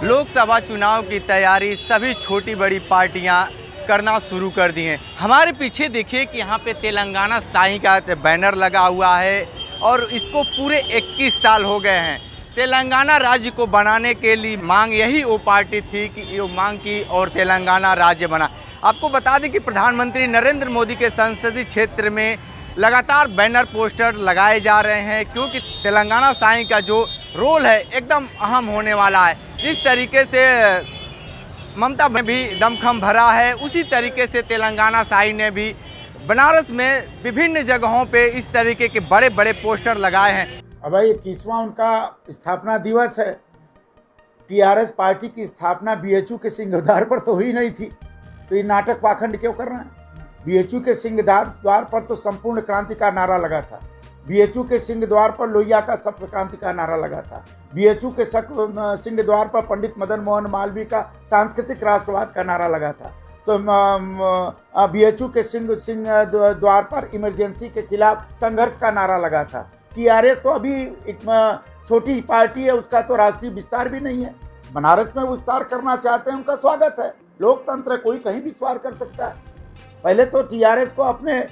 लोकसभा चुनाव की तैयारी सभी छोटी बड़ी पार्टियां करना शुरू कर दी हैं। हमारे पीछे देखिए कि यहाँ पे तेलंगाना साई का बैनर लगा हुआ है और इसको पूरे 21 साल हो गए हैं। तेलंगाना राज्य को बनाने के लिए मांग यही वो पार्टी थी कि ये मांग की और तेलंगाना राज्य बना। आपको बता दें कि प्रधानमंत्री नरेंद्र मोदी के संसदीय क्षेत्र में लगातार बैनर पोस्टर लगाए जा रहे हैं, क्योंकि तेलंगाना साई का जो रोल है एकदम अहम होने वाला है। जिस तरीके से ममता में भी दमखम भरा है, उसी तरीके से तेलंगाना साई ने भी बनारस में विभिन्न जगहों पे इस तरीके के बड़े बड़े पोस्टर लगाए हैं। अब भाई 21वां उनका स्थापना दिवस है। टीआरएस पार्टी की स्थापना बीएचयू के सिंहद्वार पर तो हुई नहीं थी, तो ये नाटक पाखंड क्यों कर रहे हैं? बीएचयू के सिंहद्वार पर तो संपूर्ण क्रांति का नारा लगा था। बीएचयू के सिंहद्वार पर लोहिया का सप्त क्रांति का नारा लगा था। बीएचयू के सिंहद्वार पर पंडित मदन मोहन मालवीय का सांस्कृतिक राष्ट्रवाद का नारा लगा था। तो बीएचयू के सिंहद्वार पर इमरजेंसी के खिलाफ संघर्ष का नारा लगा था। टीआरएस तो अभी एक छोटी पार्टी है, उसका तो राष्ट्रीय विस्तार भी नहीं है। बनारस में विस्तार करना चाहते हैं, उनका स्वागत है। लोकतंत्र है, कोई कहीं भी विस्तार कर सकता है। पहले तो टीआरएस को अपने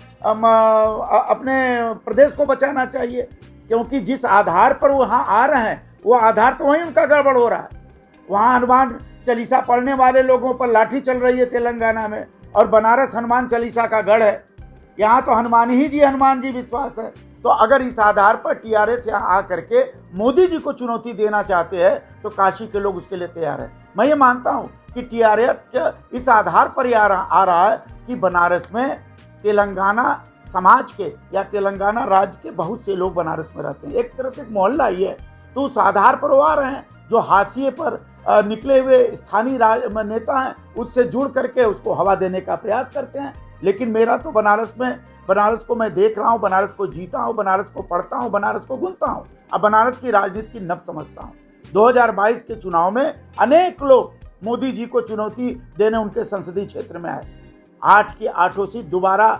प्रदेश को बचाना चाहिए, क्योंकि जिस आधार पर वो वहाँ आ रहे हैं वो आधार तो वहीं उनका गड़बड़ हो रहा है। वहाँ हनुमान चालीसा पढ़ने वाले लोगों पर लाठी चल रही है तेलंगाना में, और बनारस हनुमान चालीसा का गढ़ है। यहाँ तो हनुमान जी विश्वास है। तो अगर इस आधार पर टीआरएस यहाँ आकर के मोदी जी को चुनौती देना चाहते हैं तो काशी के लोग उसके लिए तैयार हैं। मैं ये मानता हूँ कि टीआरएस इस आधार पर आ रहा है कि बनारस में तेलंगाना समाज के या तेलंगाना राज्य के बहुत से लोग बनारस में रहते हैं। एक तरह से एक मोहल्ला ही है, तो उस आधार पर वो आ रहे हैं। जो हाशिए पर निकले हुए स्थानीय नेता हैं, उससे जुड़ करके उसको हवा देने का प्रयास करते हैं। लेकिन मेरा तो बनारस को मैं देख रहा हूँ, बनारस को जीता हूँ, बनारस को पढ़ता हूँ, बनारस को घूमता हूँ, अब बनारस की राजनीति की नब समझता हूँ। 2022 के चुनाव में अनेक लोग मोदी जी को चुनौती देने उनके संसदीय क्षेत्र में आए। 8 की 8 सीट दोबारा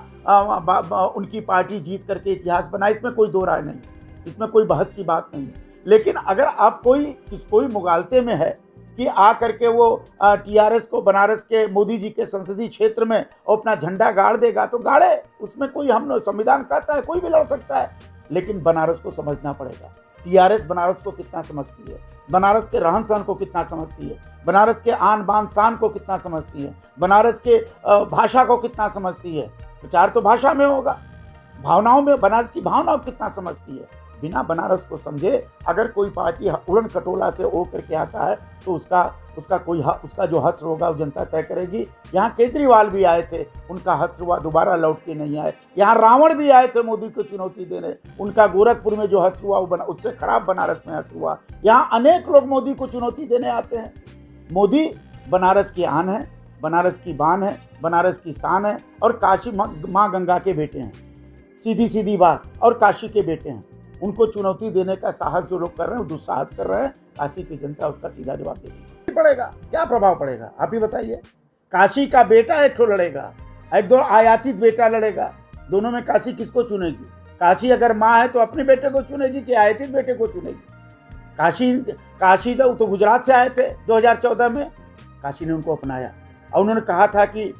उनकी पार्टी जीत करके इतिहास बनाई, इसमें कोई दो राय नहीं, इसमें कोई बहस की बात नहीं है। लेकिन अगर आप कोई मुगालते में है कि आ करके वो टीआरएस को बनारस के मोदी जी के संसदीय क्षेत्र में अपना झंडा गाड़ देगा तो गाड़े, उसमें कोई हम संविधान कहता है कोई भी लड़ सकता है। लेकिन बनारस को समझना पड़ेगा। टीआरएस बनारस को कितना समझती है, बनारस के रहन सहन को कितना समझती है, बनारस के आन बान शान को कितना समझती है, बनारस के भाषा को कितना समझती है। प्रचार तो भाषा में होगा, भावनाओं में बनारस की भावनाओं को कितना समझती है। बिना बनारस को समझे अगर कोई पार्टी उड़न खटोला से हो करके आता है तो उसका जो हश्र होगा वो जनता तय करेगी। यहाँ केजरीवाल भी आए थे, उनका हश्र हुआ, दोबारा लौट के नहीं आए। यहाँ रावण भी आए थे मोदी को चुनौती देने, उनका गोरखपुर में जो हश्र हुआ वो उससे खराब बनारस में हश्र हुआ। यहाँ अनेक लोग मोदी को चुनौती देने आते हैं। मोदी बनारस की आन है, बनारस की बान है, बनारस की शान है, और काशी माँ गंगा के बेटे हैं। सीधी बात, और काशी के बेटे हैं। उनको चुनौती देने का साहस जो लोग कर रहे हैं, वो दुस्साहस कर रहे हैं। काशी की जनता उसका सीधा जवाब देगी। पड़ेगा क्या प्रभाव पड़ेगा आप ही बताइए। काशी का बेटा एक ठो लड़ेगा, एक दो आयातित बेटा लड़ेगा, दोनों में काशी किसको चुनेगी? काशी अगर माँ है तो अपने बेटे को चुनेगी कि आयातित बेटे को चुनेगी? काशी तो गुजरात से आए थे 2014 में, काशी ने उनको अपनाया और उन्होंने कहा था कि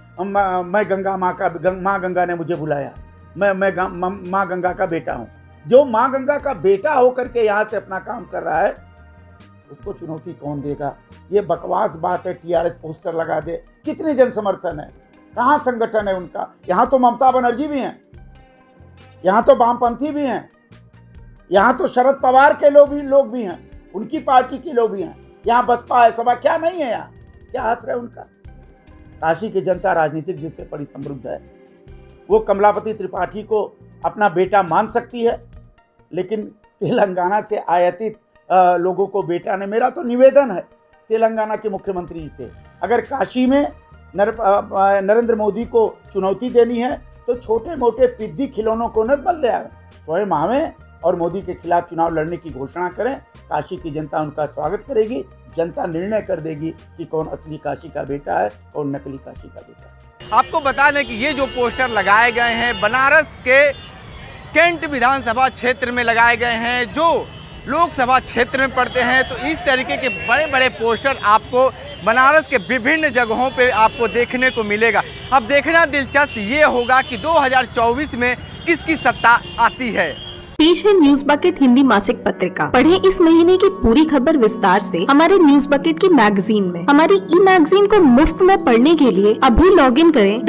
माँ गंगा ने मुझे बुलाया, मैं माँ गंगा का बेटा हूँ। जो माँ गंगा का बेटा होकर के यहाँ से अपना काम कर रहा है, उसको चुनौती कौन देगा? ये बकवास बात है। टीआरएस पोस्टर लगा दे, कितने जन समर्थन है, कहाँ संगठन है उनका? यहाँ तो ममता बनर्जी भी हैं, यहाँ तो वामपंथी भी हैं, यहाँ तो शरद पवार के लोग भी हैं, उनकी पार्टी के लोग भी हैं। यहाँ बसपा है, सभा क्या नहीं है? यहाँ क्या हश्र है उनका? काशी की जनता राजनीतिक दृष्टि से बड़ी समृद्ध है। वो कमलापति त्रिपाठी को अपना बेटा मान सकती है, लेकिन तेलंगाना से आयातित लोगों को बेटा ने। मेरा तो निवेदन है तेलंगाना के मुख्यमंत्री से, अगर काशी में नरेंद्र मोदी को चुनौती देनी है तो छोटे मोटे पिद्दी खिलौनों को न बदल दे, स्वयं आवें और मोदी के खिलाफ चुनाव लड़ने की घोषणा करें। काशी की जनता उनका स्वागत करेगी। जनता निर्णय कर देगी कि कौन असली काशी का बेटा है और नकली काशी का बेटा है। आपको बता दें कि ये जो पोस्टर लगाए गए हैं बनारस के कैंट विधानसभा क्षेत्र में लगाए गए हैं, जो लोकसभा क्षेत्र में पड़ते हैं। तो इस तरीके के बड़े बड़े पोस्टर आपको बनारस के विभिन्न जगहों पे आपको देखने को मिलेगा। अब देखना दिलचस्प ये होगा कि 2024 में किसकी सत्ता आती है। पेश है न्यूज बकेट हिंदी मासिक पत्रिका। पढ़ें इस महीने की पूरी खबर विस्तार से हमारे न्यूज बकेट की मैगजीन में। हमारी ई मैगजीन को मुफ्त में पढ़ने के लिए अभी लॉगिन करें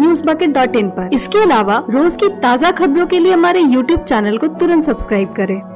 www.newsbucket.in पर। इसके अलावा रोज की ताज़ा खबरों के लिए हमारे YouTube चैनल को तुरंत सब्सक्राइब करें।